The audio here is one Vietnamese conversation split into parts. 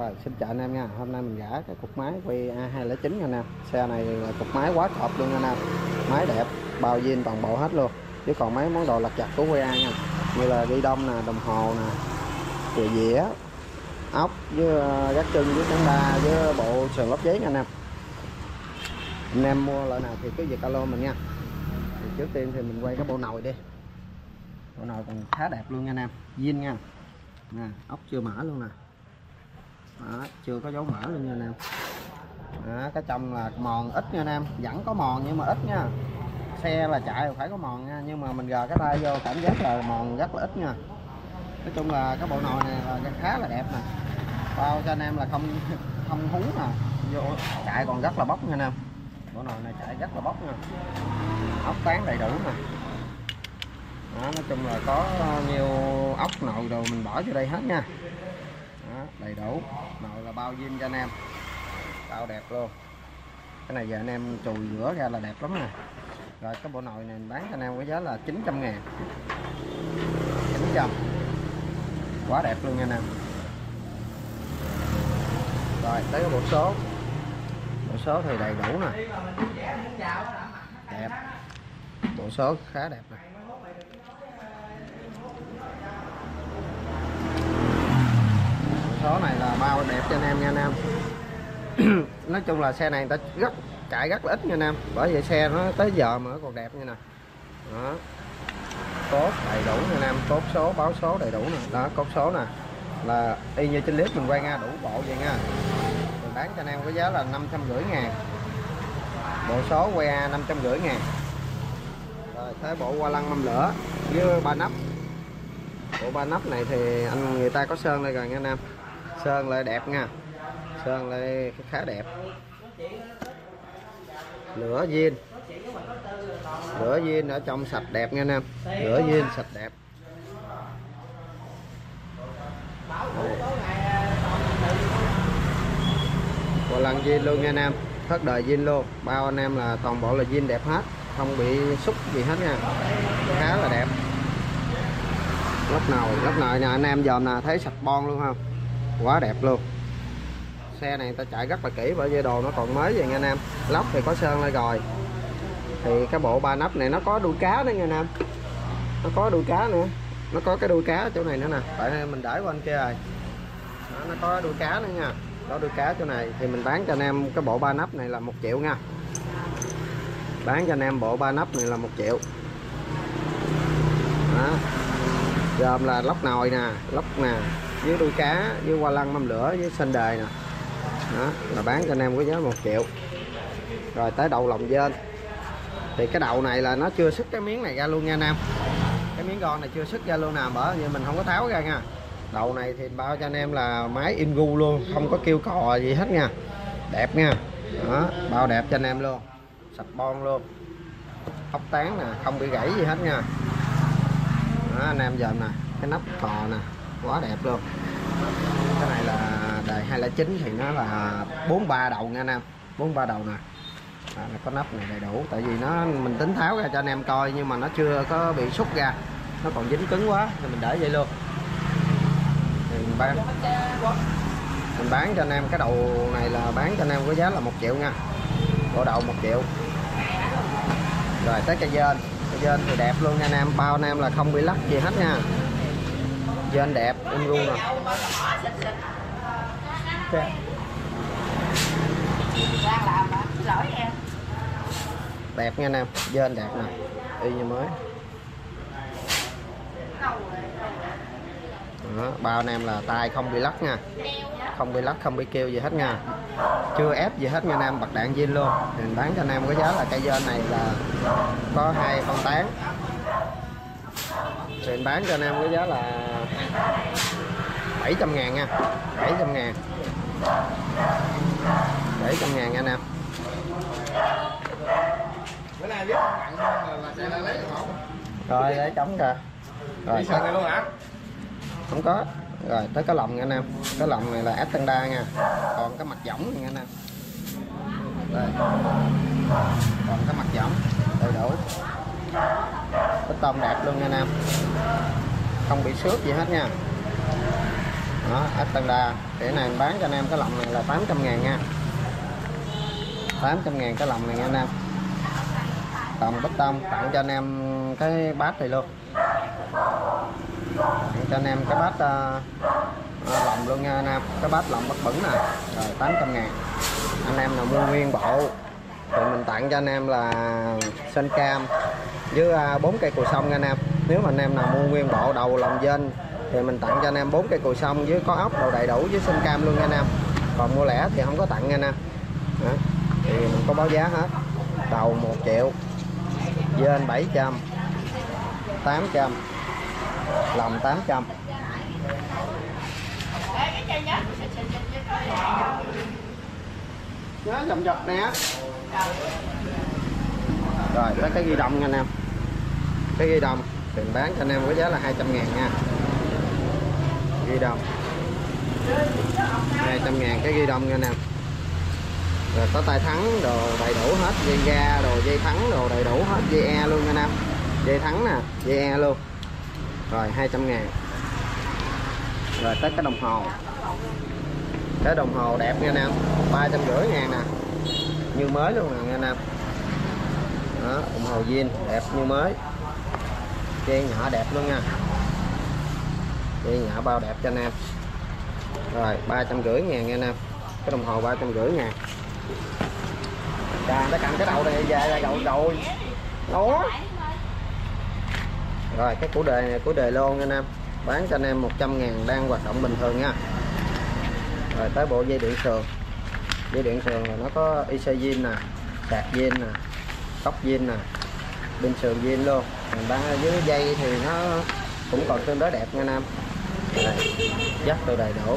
Rồi, xin chào anh em nha. Hôm nay mình gã cái cục máy QA209 nha anh em. Xe này là cục máy quá top luôn nha anh em. Máy đẹp, bao zin toàn bộ hết luôn. Chứ còn mấy món đồ lặt vặt của QA nha. Như là ghi đông nè, đồng hồ nè, chè dĩa, ốc với gác chân với cán đa với bộ sườn lốp giấy nha anh em. Anh em mua loại nào thì cứ việc alo mình nha. Thì trước tiên thì mình quay cái bộ nồi đi. Bộ nồi còn khá đẹp luôn nha anh em. Zin nha. Nè, ốc chưa mở luôn nè. Đó, chưa có dấu mỡ luôn nha anh em. Đó, cái trong là mòn ít nha anh em, vẫn có mòn nhưng mà ít nha. Xe là chạy phải có mòn nha, nhưng mà mình gờ cái tay vô cảm giác là mòn rất là ít nha. Nói chung là cái bộ nồi này là khá là đẹp nè, bao cho anh em là không hú nè, vô chạy còn rất là bốc nha anh em. Bộ nồi này chạy rất là bốc nha, ốc tán đầy đủ nè. Đó, nói chung là có nhiều ốc nồi đồ mình bỏ vô đây hết nha. Đó, đầy đủ, nồi là bao zin cho anh em, bao đẹp luôn. Cái này giờ anh em chùi rửa ra là đẹp lắm nè. Rồi cái bộ nồi này mình bán cho anh em với giá là 900.000, 900, quá đẹp luôn nha anh em. Rồi tới cái bộ số thì đầy đủ nè, đẹp, bộ số khá đẹp nè. Số này là bao đẹp cho anh em nha anh em. Nói chung là xe này người ta chạy rất là ít nha anh em, bởi vậy xe nó tới giờ mà nó còn đẹp như nè. Đó, cốt đầy đủ nha anh em, cốt số báo số đầy đủ nè. Đó, cốt số nè là y như trên clip mình quay nha, đủ bộ vậy nha. Mình bán cho anh em có giá là 550.000, bộ số QA 550.000. Rồi tới bộ hoa lăng mâm lửa với ba nắp. Bộ ba nắp này thì người ta có sơn đây rồi nha anh em, sơn lại đẹp nha, sơn lại khá đẹp. Lửa zin, lửa zin ở trong sạch đẹp nha anh em, lửa zin sạch đẹp. Bộ lăng zin luôn nha anh em, thất đời zin luôn, bao anh em là toàn bộ là zin đẹp hết, không bị xúc gì hết nha, khá là đẹp. Lốc nồi nè anh em dòm nè, thấy sạch bon luôn không, quá đẹp luôn. Xe này ta chạy rất là kỹ bởi vì đồ nó còn mới vậy nha anh em. Lốc thì có sơn lại rồi. Thì cái bộ ba nắp này nó có đuôi cá nữa nha anh em, nó có đuôi cá nữa, nó có cái đuôi cá ở chỗ này nữa nè, tại mình để qua bên kia rồi. Đó, nó có đuôi cá nữa nha, có đuôi cá chỗ này. Thì mình bán cho anh em cái bộ ba nắp này là 1 triệu nha, bán cho anh em bộ ba nắp này là 1 triệu. Đó, gồm là lốc nồi nè, lốc nè, với đuôi cá, với hoa lăng mâm lửa, với sên đề nè. Đó, là bán cho anh em với giá 1 triệu. Rồi tới đầu lòng dên. Thì cái đầu này là nó chưa xuất cái miếng này ra luôn nha anh em. Cái miếng con này chưa xuất ra luôn nè, bởi vì mình không có tháo ra nha. Đầu này thì bao cho anh em là máy in gu luôn, không có kêu cò gì hết nha. Đẹp nha. Đó, bao đẹp cho anh em luôn. Sạch bon luôn. Ốc tán nè, không bị gãy gì hết nha. Đó, anh em dòm nè, cái nắp cò nè, quá đẹp luôn. Cái này là đời 209 thì nó là 43 đầu nha anh em, 43 đầu nè. Đó, có nắp này đầy đủ, tại vì mình tính tháo ra cho anh em coi nhưng mà nó chưa có bị xúc ra, nó còn dính cứng quá thì mình để vậy luôn. Thì mình bán cho anh em cái đầu này là bán cho anh em có giá là 1 triệu nha, bộ đầu 1 triệu. Rồi tới cây dên thì đẹp luôn nha anh em, bao anh em là không bị lắc gì hết nha, dên đẹp in luôn nè. Đẹp nha anh em, dên đẹp nè, y như mới. Đó, bao anh em là tay không bị lắc nha, không bị lắc, không bị kêu gì hết nha, chưa ép gì hết nha anh em, bật đạn zin luôn. Thì mình bán cho anh em có giá là cây dên này là có 2 con tán. Thì mình bán cho anh em có giá là 700.000 nha, 700.000, 700.000 nha anh em. Rồi để trống kìa. Rồi này luôn hả? Không có. Rồi tới cái lồng nha anh em. Cái lồng này là ép tăng đa nha. Còn cái mặt võng nha anh em. Đây. Còn cái mặt võng đầy đủ. Cái tôm đẹp luôn nha anh em, không bị xước gì hết nha. Đó, ếch Tân Đa. Cái này mình bán cho anh em cái lồng này là 800.000 nha. 800.000 cái lồng này nha anh em. Còn bích tông tặng cho anh em cái bát này luôn. Tặng cho anh em cái bát lồng luôn nha anh em. Cái bát lồng bắt bẩn nè. Rồi 800.000. Anh em nào mua nguyên bộ thì mình tặng cho anh em là sên cam với 4 cây cùi sông nha anh em. Nếu mà anh em nào mua nguyên bộ đầu lòng dên thì mình tặng cho anh em 4 cây cùi sông với có ốc đồ đầy đủ với sên cam luôn nha anh em. Còn mua lẻ thì không có tặng nha anh em. Đó. Thì mình có báo giá hết. Đầu 1 triệu, dên 700, 800, lòng 800. Nhớ dòng dọc nè. Rồi tới cái ghi đông nha anh em. Cái ghi đông thì mình bán cho anh em với giá là 200.000 nha. Ghi đông 200.000 cái ghi đông nha anh em. Rồi có tay thắng đồ đầy đủ hết, dây ga đồ, dây thắng đồ đầy đủ hết, dây e luôn nha anh em. Dây thắng nè, dây e luôn. Rồi 200.000. Rồi tới cái đồng hồ. Cái đồng hồ đẹp nha anh em, 350.000 nè. Như mới luôn nè nha anh em. Đó, đồng hồ zin đẹp như mới. Dây nhỏ đẹp luôn nha. Dây nhỏ bao đẹp cho anh em. Rồi 350.000 nha anh em. Cái đồng hồ 350.000. Nó cầm cái đầu này về là rồi. Đó. Rồi cái củ đề này, củ đề lô nha anh em. Bán cho anh em 100.000 đang hoạt động bình thường nha. Rồi tới bộ dây điện sườn. Dây điện sườn là nó có IC zin nè, sạc zin nè, tóc zin nè, bên sườn zin luôn. Mình bán ở dưới dây thì nó cũng còn tương đối đẹp nha anh em. Đây, dắt từ đầy đủ.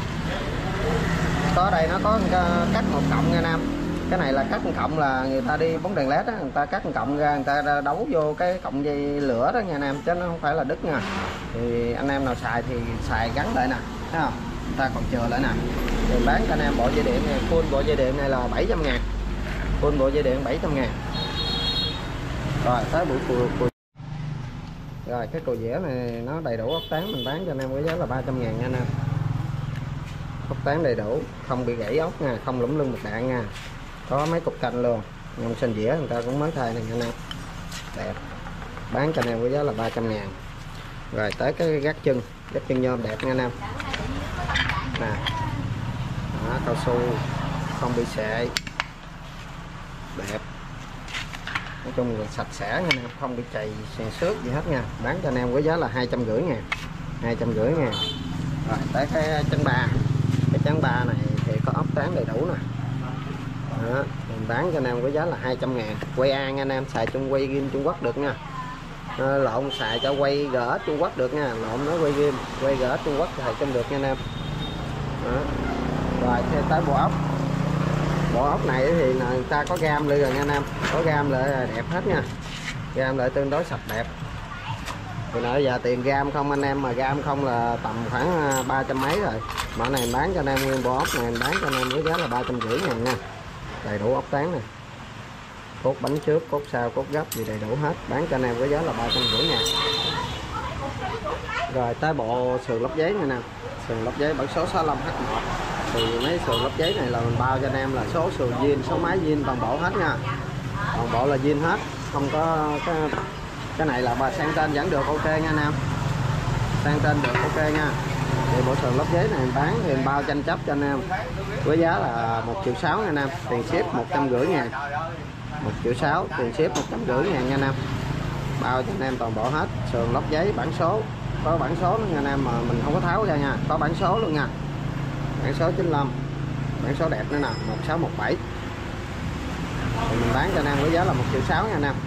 Có đây nó có cắt 1 cộng nha anh em. Cái này là cắt 1 cộng là người ta đi bóng đèn led á, người ta cắt 1 cộng ra, người ta đấu vô cái cọng dây lửa đó nha anh em, chứ nó không phải là đứt nha. Thì anh em nào xài thì xài gắn lại nè, thấy không? Người ta còn chừa lại nè. Thì bán cho anh em bộ dây điện này, full bộ dây điện này là 700.000. Full bộ dây điện 700.000. Rồi tới buổi cùi. Rồi cái cùi dẻ này nó đầy đủ ốc tán, mình bán cho anh em với giá là 300.000 nha anh em. Ốc tán đầy đủ, không bị gãy ốc nha, không lủng lưng một đạn nha. Có mấy cục canh luôn. Nhông sên dĩa người ta cũng mới thay này nha anh em. Đẹp. Bán cho anh em với giá là 300.000. Rồi tới cái gác chân nhôm đẹp nha anh em. Nè. Đó, cao su không bị sệ. Đẹp. Nói chung là sạch sẽ nha anh em, không bị chày xước gì hết nha. Bán cho anh em với giá là 250.000. 250.000. Rồi tới cái chén ba. Cái chén ba này thì có ốc tán đầy đủ nè. Đó, mình bán cho anh em với giá là 200.000. Quay A nha anh em, xài chung quay ghim Trung Quốc được nha. Lộn xài cho quay gỡ Trung Quốc được nha, lộn nói quay ghim, quay gỡ Trung Quốc xài chung được nha anh em. Đó. Rồi tới bộ ốc. Bộ ốc này thì người ta có gam lại rồi nha anh em, có gam lại đẹp hết nha. Gam lại tương đối sạch đẹp. Thì nãy giờ tiền gam không anh em, mà gam không là tầm khoảng 300 mấy rồi. Mà này bán cho anh em nguyên bộ ốc này, bán cho anh em với giá là 350.000 nha. Đầy đủ ốc tán nè. Cốt bánh trước, cốt sau, cốt gấp gì đầy đủ hết. Bán cho anh em với giá là 350.000. Rồi tới bộ sườn lót giấy này nè. Sườn lót giấy bản số 65H1. Thì mấy sườn lót giấy này là mình bao cho anh em là số sườn zin, số máy zin toàn bộ hết nha. Toàn bộ là zin hết. Không có cái này là sang tên vẫn được ok nha anh em. Sang tên được ok nha. Thì bộ sườn lót giấy này mình bán thì mình bao tranh chấp cho anh em với giá là 1.600.000 nha anh em. Tiền ship 150.000. 1.600.000, tiền ship 150.000 nha anh em. Bao cho anh em toàn bộ hết. Sườn lót giấy bản số, có bản số nữa nha anh em, mà mình không có tháo ra nha, có bản số luôn nha. Bản số 95, bản số đẹp nữa nè, 1617. Thì mình bán cho anh em với giá là 1.600.000 nha anh em.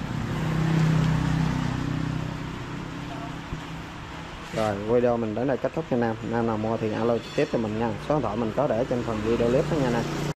Rồi video mình đến đây kết thúc nha anh em. Anh em nào mua thì alo trực tiếp cho mình nha. Số điện thoại mình có để trên phần video clip đó nha anh em.